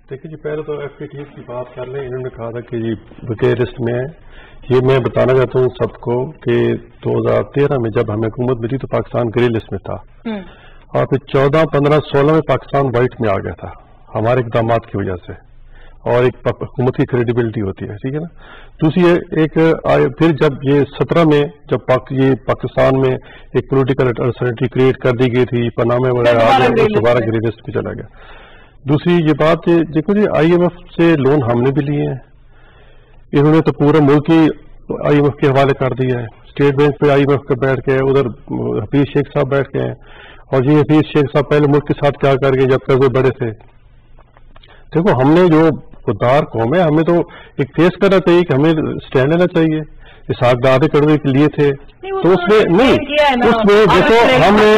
دیکھیے جی پہلے تو FATF کی بات کر لیں. انہوں نے کہا تھا کہ جی گرے لسٹ میں ہے. یہ میں بتانا چاہتا ہوں سب کو کہ 2013 میں جب ہمیں حکومت ملی تو پاکستان گرے لسٹ میں تھا اور پھر 14, 15, 16 میں پاکستان وائٹ میں آ گیا تھا ہمارے اقدامات کی وجہ سے, اور ایک حکومت کی کریڈیبلٹی ہوتی ہے, ٹھیک ہے نا. دوسری ایک پھر جب یہ 17 میں جب یہ پاکستان میں ایک پولیٹیکل انسرٹی کریٹ کر دی گئی تھی, پانامہ وغیرہ آ گئے, دوبارہ گرے لسٹ میں چلا گیا. دوسری یہ بات دیکھو جی IMF سے لون ہم نے بھی لیے ہیں, انہوں نے تو پورے ملک ہی IMF کے حوالے کر دیا ہے. اسٹیٹ بینک پہ IMF کا بیٹھ کے, ادھر حفیظ شیخ صاحب بیٹھ کے ہیں, اور یہ حفیظ شیخ صاحب پہلے ملک کے ساتھ کیا کر کے جب قرضے بڑے تھے. دیکھو ہم نے جو خوددار قوم ہے, ہمیں تو ایک فیس کرنا چاہیے کہ ہمیں اسٹینڈ لینا چاہیے. اسحاق دادے کڑوے کے لیے تھے تو اس میں نہیں, اس میں دیکھو ہم نے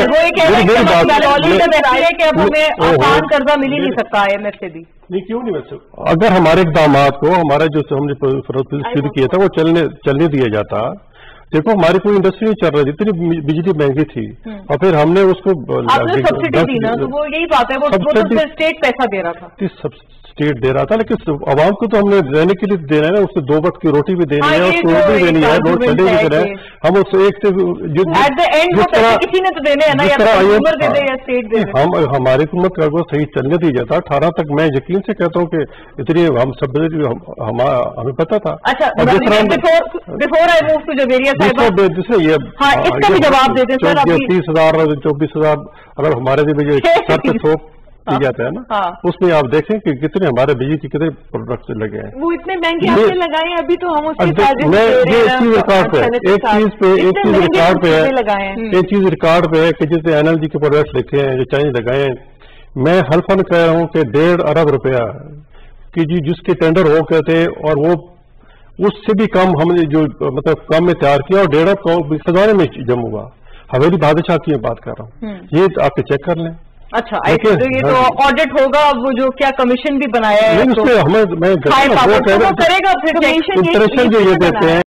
قرضہ مل ہی نہیں سکتا IMF سے بھی. نہیں کیوں نہیں ویسے, اگر ہمارے اقدامات کو ہمارا جو ہم نے شروع کیا تھا وہ چلنے دیا جاتا. دیکھو ہماری کوئی انڈسٹری نہیں چل رہی, جتنی بجلی مہنگی تھی, اور پھر ہم نے اس کو سبسڈی دی نا, تو وہ یہی بات ہے, وہ اسٹیٹ پیسہ دے رہا تھا, اسٹیٹ دے رہا تھا, لیکن عوام کو تو ہم نے رہنے کے لیے دینا ہے نا, اس سے 2 وقت کی روٹی بھی دینی ہے, اور بھی دینی ہے, لوگ چلے بھی کریں. ہم اس سے ایک کسی نے تو دینے ہیں نا, ہماری حکومت کا صحیح چلنے دیا جاتا. 18 تک میں یقین سے کہتا ہوں کہ اتنی ہم سب ہمیں پتا تھا. اس کا بھی جواب دے دیں سر. 30,000 24,000 اگر ہمارے بھی سوپ کی جاتا ہے نا, اس میں آپ دیکھیں کہ کتنے ہمارے بجلی کے کتنے پروڈکٹس لگے ہیں. وہ اتنے مہنگے آپ نے لگائے ہیں, ابھی تو ہم اس کے ایک چیز ریکارڈ پہ ہے کہ جیسے NLG کے پروڈکٹس لکھے ہیں, جو چائنیز لگائے ہیں. میں حلفاً کہہ رہا ہوں کہ 1.5 ارب روپیہ کہ جی جس کے ٹینڈر ہو کہتے, اور وہ اس سے بھی کم ہم نے جو مطلب کم میں تیار کیا, اور 1.5 خزانے میں جمع ہوا. حویلی بادشاہ کی بات کر رہا ہوں, یہ آپ کے چیک کر لیں. اچھا یہ تو آڈٹ ہوگا, وہ جو کیا کمیشن بھی بنایا ہے ہمیں کرے گا, پھر جو یہ دیتے ہیں